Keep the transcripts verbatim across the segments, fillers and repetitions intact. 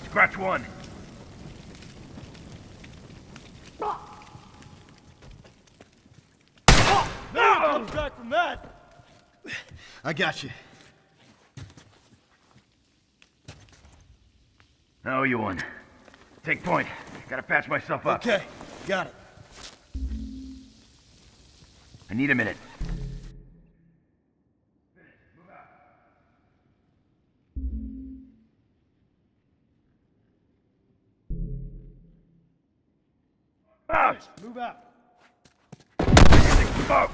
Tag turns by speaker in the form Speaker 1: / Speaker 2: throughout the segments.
Speaker 1: Scratch one.
Speaker 2: Nothing comes back from that!
Speaker 3: I got you.
Speaker 1: How are you one? Take point. Gotta patch myself up.
Speaker 3: Okay, got it.
Speaker 1: I need a minute. Out!
Speaker 2: Move out.
Speaker 1: Using smoke!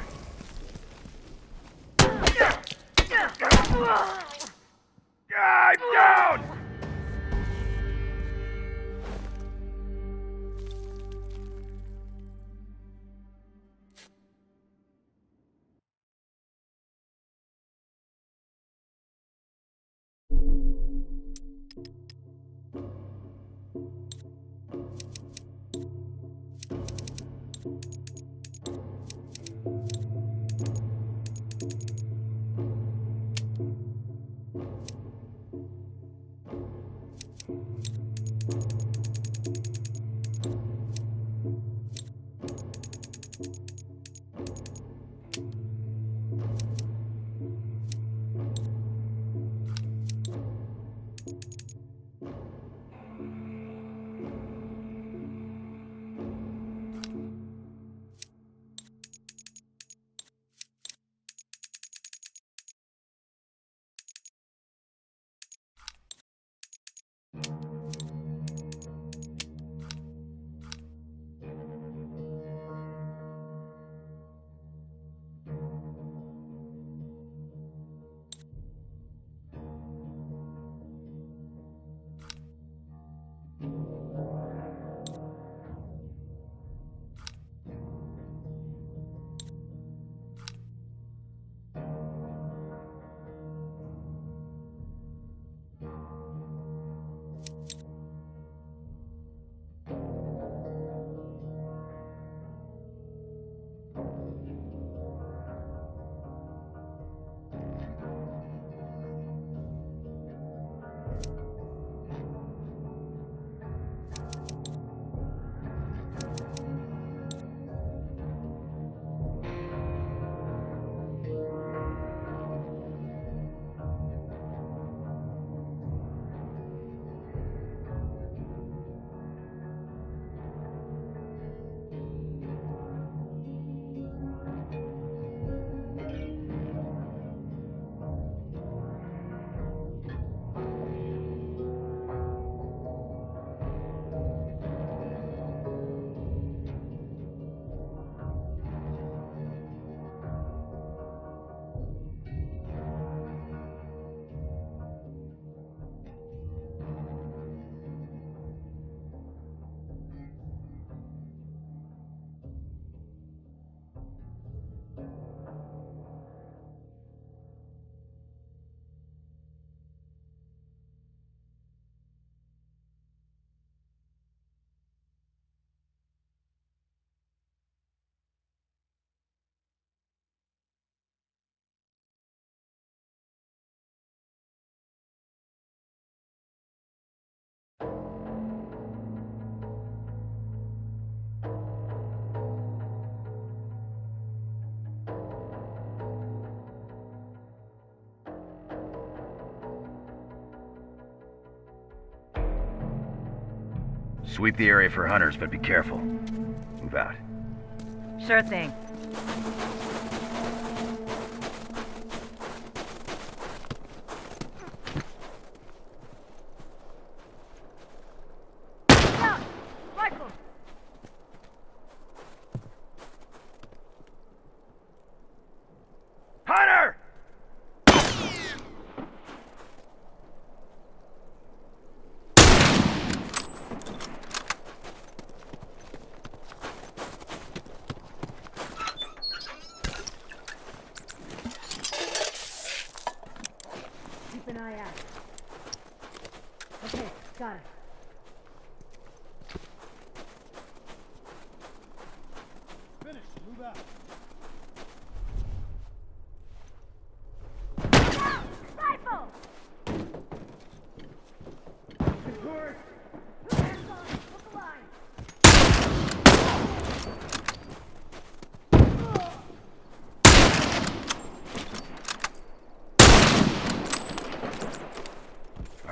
Speaker 1: I'm down! Sweep the area for hunters, but be careful. Move out.
Speaker 4: Sure thing. Out! Rifle!
Speaker 1: Hunter!
Speaker 4: Keep an eye out. Okay, got it.
Speaker 2: Finish. Move out.
Speaker 4: Rifle!
Speaker 2: Good.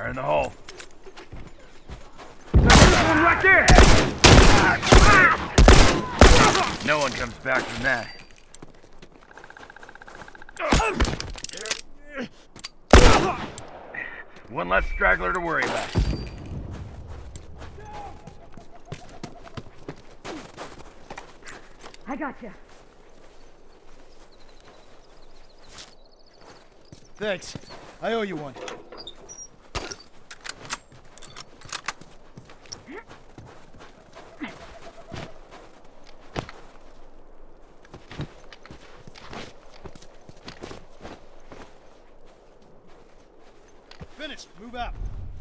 Speaker 1: Fire in the hole. There's one right there! No one comes back from that. One less straggler to worry about.
Speaker 4: I got you.
Speaker 3: Thanks. I owe you one.
Speaker 2: Finished. Move out.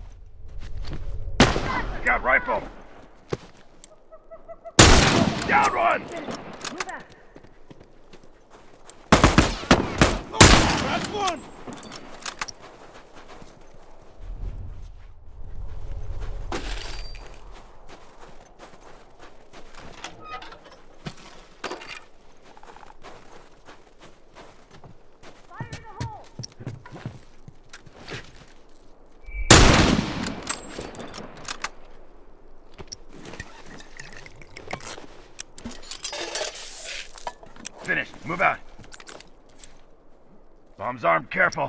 Speaker 1: Scout rifle! Down one!
Speaker 4: Move out.
Speaker 2: That's one!
Speaker 4: Fire in the hole.
Speaker 1: Finished. Move out. Bomb's armed. Careful.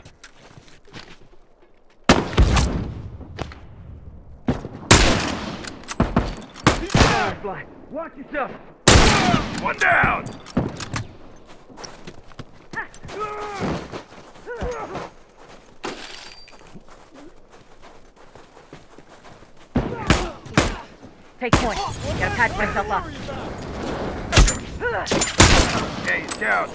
Speaker 1: Fly. Watch yourself. One down.
Speaker 4: Take point. Gotta patch myself up.
Speaker 1: Okay, he's down.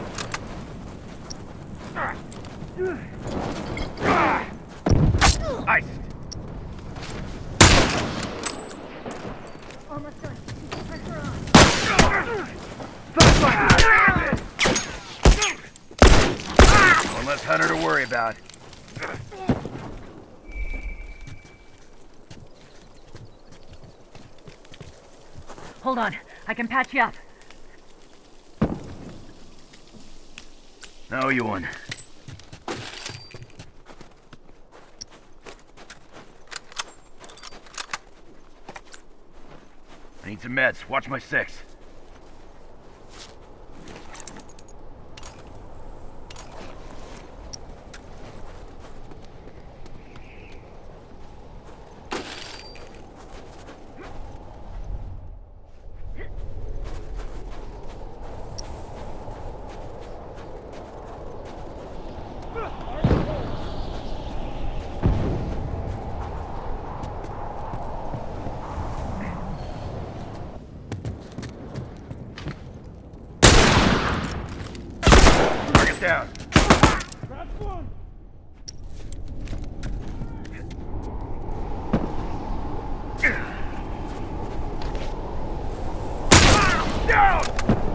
Speaker 1: Ice.
Speaker 4: Almost done. Keep the pressure on.
Speaker 1: One less hunter to worry about.
Speaker 4: Hold on. I can patch you up.
Speaker 1: No, you won. I need some meds. Watch my six. Down.
Speaker 2: That's one!
Speaker 1: Down!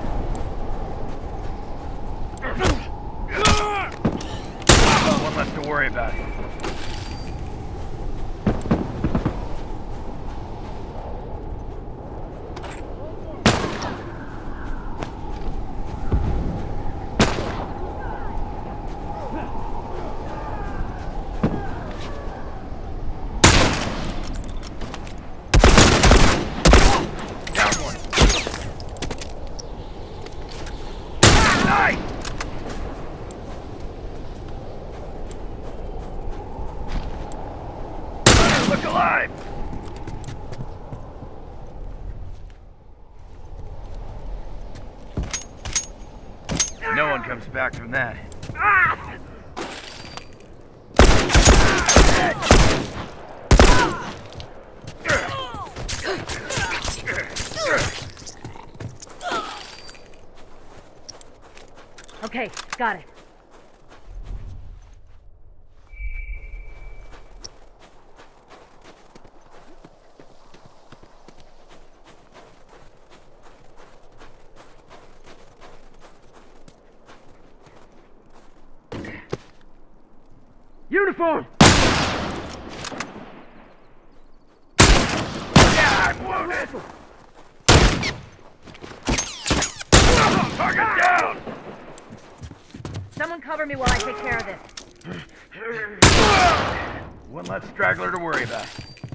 Speaker 1: One less to worry about. Look alive! No one comes back from that.
Speaker 4: Okay, got it.
Speaker 1: Uniform! Yeah, I'm wounded! Target down!
Speaker 4: Someone cover me while I take care of this.
Speaker 1: One less straggler to worry about.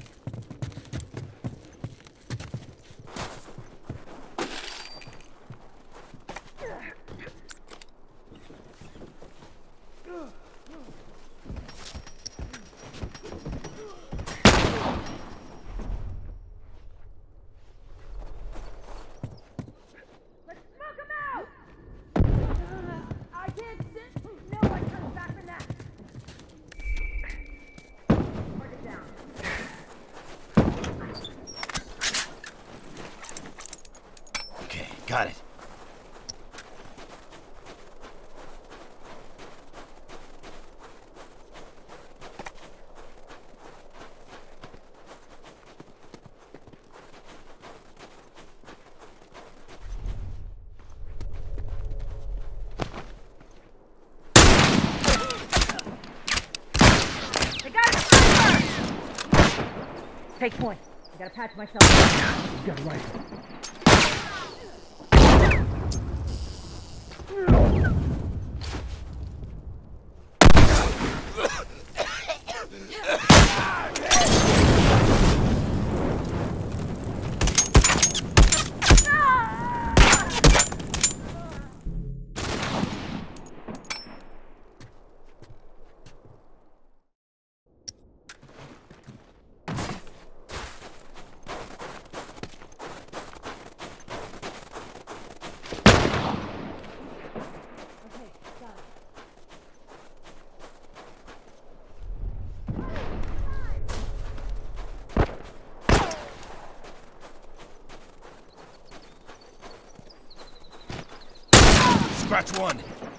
Speaker 1: Got it.
Speaker 4: They got a sniper! Take point. I gotta patch myself up.
Speaker 3: You got a rifle.
Speaker 1: Scratch one.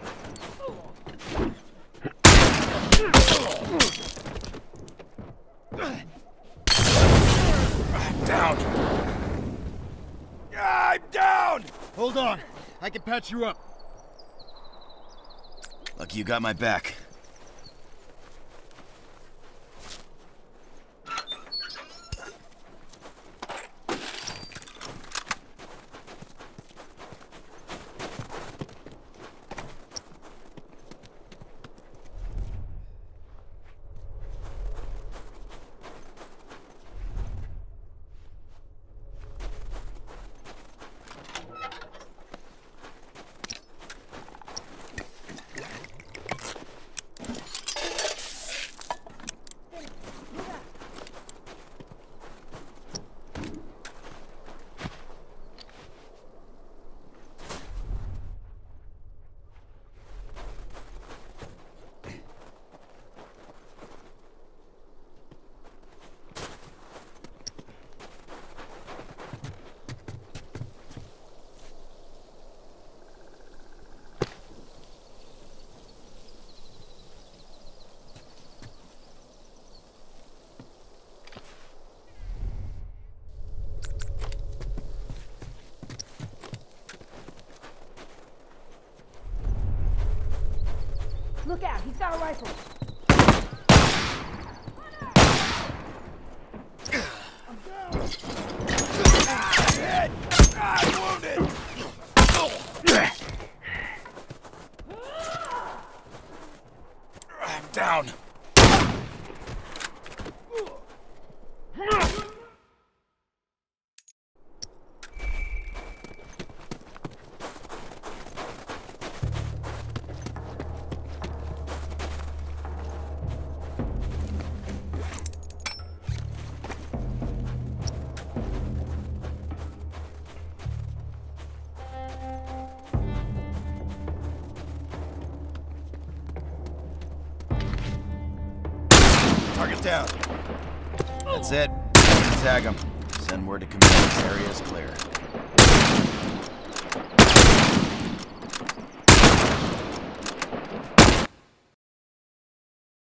Speaker 1: Down. I'm down.
Speaker 3: Hold on. I can patch you up.
Speaker 1: Lucky you got my back.
Speaker 4: Look out, he's got a rifle.
Speaker 1: I'm wounded. I'm down. Target down. That's it. Tag him. Send word to command this area is clear.